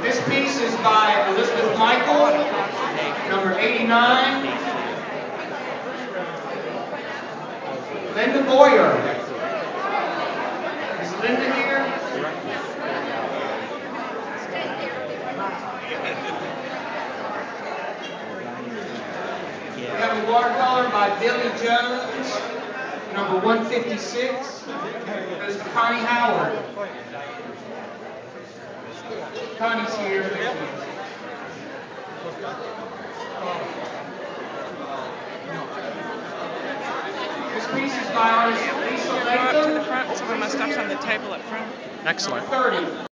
This piece is by Elizabeth Michael, number 89. Linda Boyer. Is Linda here? We have a watercolor by Billy Jones, number 156. Goes to Connie Howard. Connie's here. This piece is by artist Lisa Go up to the Latham. front, some of my stuff's on the table up front. Excellent. 30.